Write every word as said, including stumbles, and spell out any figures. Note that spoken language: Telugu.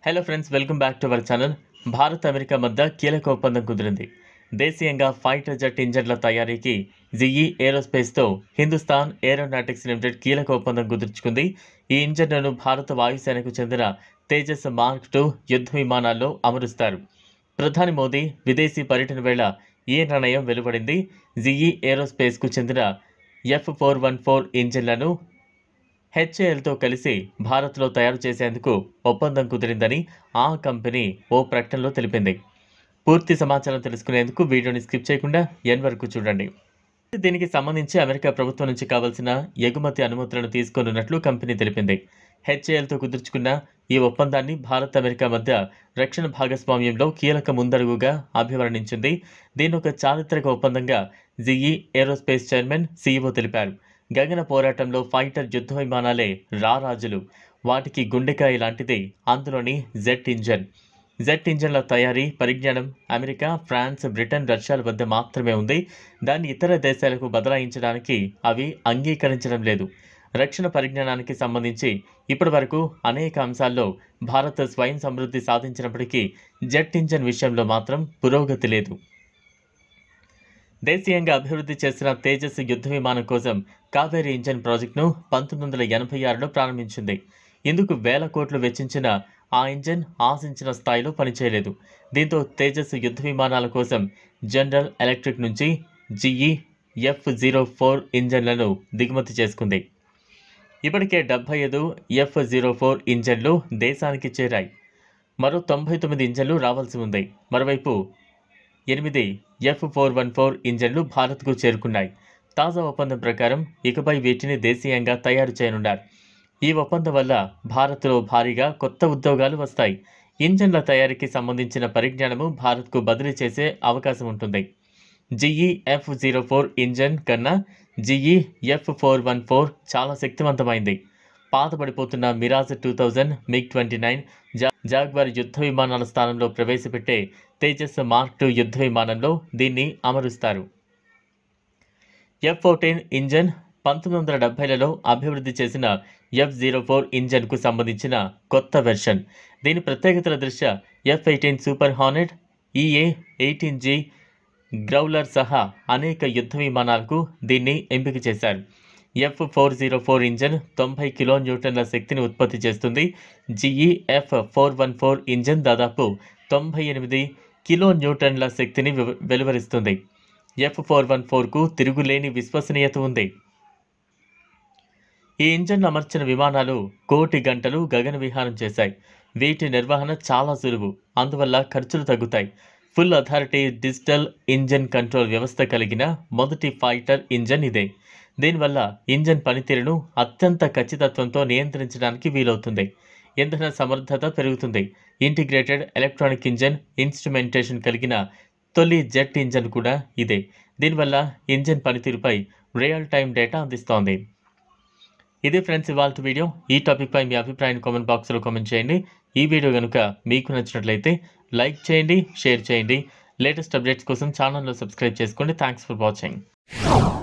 Hello friends, welcome back to our channel. Bharat America మధ్య కీలక ఒప్పందం కుదిరింది. దేశీయంగా ఫైటర్ జెట్ ఇంజన్ల తయారీకి జిఈ ఏరోస్పేస్తో హిందుస్థాన్ ఏరోనాటిక్స్ లిమిటెడ్ కీలక ఒప్పందం కుదుర్చుకుంది. ఈ ఇంజన్లను భారత వాయుసేనకు చెందిన తేజస్ మార్క్ టూ యుద్ధ విమానాల్లో అమరుస్తారు. ప్రధాని మోదీ విదేశీ పర్యటన వేళ ఈ నిర్ణయం వెలువడింది. జిఈ ఏరోస్పేస్కు చెందిన ఎఫ్ ఫోర్ వన్ ఫోర్ ఇంజన్లను హెచ్ఏఎల్తో కలిసి భారత్లో తయారు చేసేందుకు ఒప్పందం కుదిరిందని ఆ కంపెనీ ఓ ప్రకటనలో తెలిపింది. పూర్తి సమాచారం తెలుసుకునేందుకు వీడియోని స్కిప్ చేయకుండా ఎన్ వరకు చూడండి. దీనికి సంబంధించి అమెరికా ప్రభుత్వం నుంచి కావాల్సిన ఎగుమతి అనుమతులను తీసుకోనున్నట్లు కంపెనీ తెలిపింది. హెచ్ఏఎల్తో కుదుర్చుకున్న ఈ ఒప్పందాన్ని భారత్ అమెరికా మధ్య రక్షణ భాగస్వామ్యంలో కీలక ముందడుగుగా అభివర్ణించింది. దీని ఒక చారిత్రక ఒప్పందంగా జిఈ ఏరోస్పేస్ చైర్మన్ సీఈఓ తెలిపారు. గగన పోరాటంలో ఫైటర్ యుద్ధ విమానాలే రారాజులు. వాటికి గుండెకాయ లాంటిది అందులోని జెట్ ఇంజన్. జెట్ ఇంజన్ల తయారీ పరిజ్ఞానం అమెరికా, ఫ్రాన్స్, బ్రిటన్, రష్యాల వద్ద మాత్రమే ఉంది. దాన్ని ఇతర దేశాలకు బదలాయించడానికి అవి అంగీకరించడం లేదు. రక్షణ పరిజ్ఞానానికి సంబంధించి ఇప్పటి వరకు అనేక అంశాల్లో భారత్ స్వయం సమృద్ధి సాధించినప్పటికీ జెట్ ఇంజన్ విషయంలో మాత్రం పురోగతి లేదు. దేశీయంగా అభివృద్ధి చేసిన తేజస్ యుద్ధ విమానం కోసం కావేరీ ఇంజన్ ప్రాజెక్టును పంతొమ్మిది వందల ఎనభై ఆరులో ప్రారంభించింది. ఇందుకు వేల కోట్లు వెచ్చించిన ఆ ఇంజన్ ఆశించిన స్థాయిలో పనిచేయలేదు. దీంతో తేజస్ యుద్ధ విమానాల కోసం జనరల్ ఎలక్ట్రిక్ నుంచి జిఈ ఎఫ్ జీరో ఫోర్ ఇంజన్లను దిగుమతి చేసుకుంది. ఇప్పటికే డెబ్బై ఐదు ఎఫ్ జీరో ఫోర్ ఇంజన్లు దేశానికి చేరాయి. మరో తొంభై తొమ్మిది ఇంజన్లు రావాల్సి ఉంది. మరోవైపు ఎనిమిది ఎఫ్ ఫోర్ వన్ ఫోర్ ఇంజన్లు భారత్కు చేరుకున్నాయి. తాజా ఒప్పందం ప్రకారం ఇకపై వీటిని దేశీయంగా తయారు చేయనున్నారు. ఈ ఒప్పందం వల్ల భారత్లో భారీగా కొత్త ఉద్యోగాలు వస్తాయి. ఇంజన్ల తయారీకి సంబంధించిన పరిజ్ఞానము భారత్కు బదిలీ చేసే అవకాశం ఉంటుంది. GE F zero four engine కన్నా GE F four one four చాలా శక్తివంతమైంది. పాతబడిపోతున్న Mirage two thousand, MiG twenty nine, జా జాగ్వార్ యుద్ధ విమానాల స్థానంలో ప్రవేశపెట్టే తేజస్ మార్క్ టూ యుద్ధ విమానంలో దీన్ని అమరుస్తారు. ఎఫ్ ఫోర్టీన్ ఇంజన్ పంతొమ్మిది వందల డెబ్బైలలో అభివృద్ధి చేసిన ఎఫ్ జీరో ఫోర్ ఇంజన్కు సంబంధించిన కొత్త వెర్షన్. దీని ప్రత్యేకతల దృష్ట్యా F eighteen Super Hornet, EA eighteen G Growler సహా అనేక యుద్ధ విమానాలకు దీన్ని ఎంపిక చేశారు. F four zero four engine తొంభై కిలో న్యూటన్ల శక్తిని ఉత్పత్తి చేస్తుంది. GE F four one four engine దాదాపు తొంభై ఎనిమిది కిలో న్యూటన్ల శక్తిని వెలువరిస్తుంది. ఎఫ్ ఫోర్ వన్ ఫోర్కు తిరుగులేని విశ్వసనీయత ఉంది. ఈ ఇంజన్లు అమర్చిన విమానాలు కోటి గంటలు గగన విహారం చేశాయి. వీటి నిర్వహణ చాలా సులువు, అందువల్ల ఖర్చులు తగ్గుతాయి. Full authority digital engine control వ్యవస్థ కలిగిన మొదటి ఫైటర్ ఇంజన్ ఇదే. దీనివల్ల ఇంజన్ పనితీరును అత్యంత ఖచ్చితత్వంతో నియంత్రించడానికి వీలవుతుంది. ఇంధన సమర్థత పెరుగుతుంది. ఇంటిగ్రేటెడ్ ఎలక్ట్రానిక్ ఇంజన్ ఇన్స్ట్రుమెంటేషన్ కలిగిన తొలి జెట్ ఇంజన్ కూడా ఇదే. దీనివల్ల ఇంజన్ పనితీరుపై రియల్ టైం డేటా అందిస్తోంది. ఇది ఫ్రెండ్స్ ఇవాల్టి వీడియో. ఈ టాపిక్పై మీ అభిప్రాయాన్ని కామెంట్ బాక్స్లో కామెంట్ చేయండి. ఈ వీడియో కనుక మీకు నచ్చినట్లయితే లైక్ చేయండి, షేర్ చేయండి. లేటెస్ట్ అప్డేట్స్ కోసం ఛానల్లో సబ్స్క్రైబ్ చేసుకోండి. Thanks for watching.